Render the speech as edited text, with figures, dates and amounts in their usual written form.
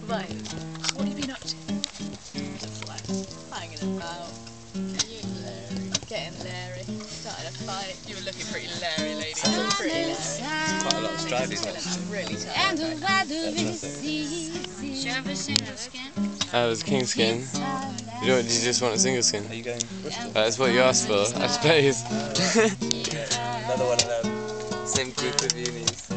Right. What have you been up to? Just like hanging about. Getting Larry. Started a fight. You were looking pretty Larry, lady. Pretty Larry. Quite a lot of strides actually. Really tired. It was a king skin. You don't, did you just want a single skin? Are you going Bristol? That's what you asked for, I suppose. Another one of them. Same group of unis.